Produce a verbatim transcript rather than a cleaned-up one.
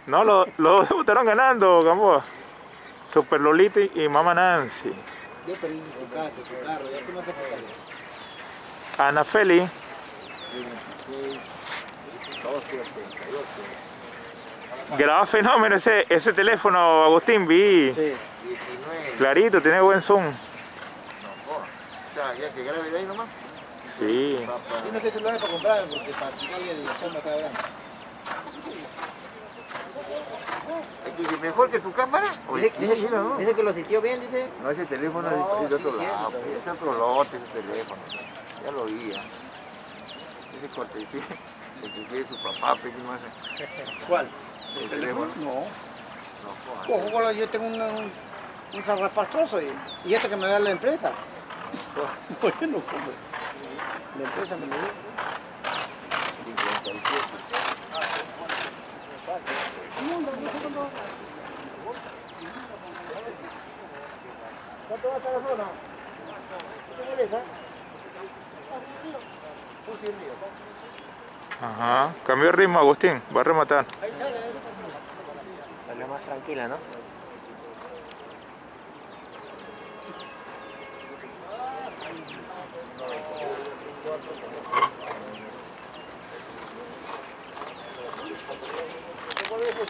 No, los lo dos debutaron ganando, Gamboa. Super Lolita y Mama Nancy. Yo perdí tu casa, tu carro, ya tú no sé por qué. Ana Feli. Graba fenómeno ese, ese teléfono, Agustín, vi. Sí. diecinueve. Clarito, tiene buen zoom. No, joder. O sea, ya que grabe de ahí nomás. Sí. Papá. Tienes que celular para comprar, porque para tirarle la chamba cada grande. Dice, ¿mejor que tu cámara? Oye, Dice, sí, dice- sí, ¿no? dice que lo sintió bien, dice. No, ese teléfono No, es de sí, otro sí, lado, sí, pues, sí. es otro lote ese teléfono. Ya lo vi, ya. Ese cortesía, cortesía de su papá, pero no hace. ¿Cuál? ¿El teléfono? No. No, joder. Cojo, cola, yo tengo un, un, un zarrapastroso y, y este que me da la empresa. No, yo no compro. La empresa me lo dio. cincuenta y siete. ¿Cuánto va a estar la zona? ¿Qué te interesa? Ajá. Cambió el ritmo, Agustín. Va a rematar. Ahí sale. Salió más tranquila, ¿no?